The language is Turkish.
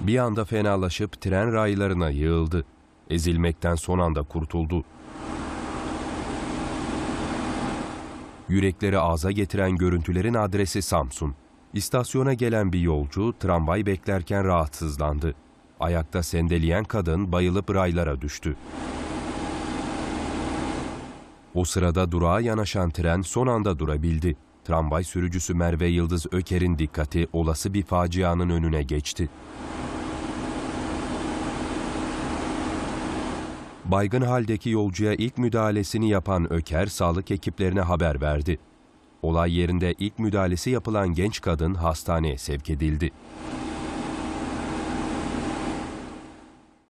Bir anda fenalaşıp tren raylarına yığıldı. Ezilmekten son anda kurtuldu. Yürekleri ağza getiren görüntülerin adresi Samsun. İstasyona gelen bir yolcu tramvay beklerken rahatsızlandı. Ayakta sendeleyen kadın bayılıp raylara düştü. O sırada durağa yanaşan tren son anda durabildi. Tramvay sürücüsü Merve Yıldız Öker'in dikkati olası bir facianın önüne geçti. Baygın haldeki yolcuya ilk müdahalesini yapan Öker, sağlık ekiplerine haber verdi. Olay yerinde ilk müdahalesi yapılan genç kadın hastaneye sevk edildi.